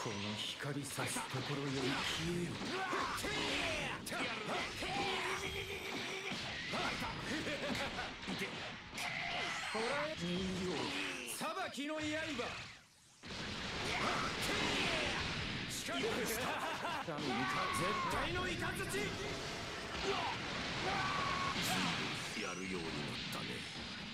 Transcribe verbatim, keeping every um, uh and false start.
この光さすところより消えよ。ほら人形裁きの刃。力をした絶対のイカズチ。 やるようになったね。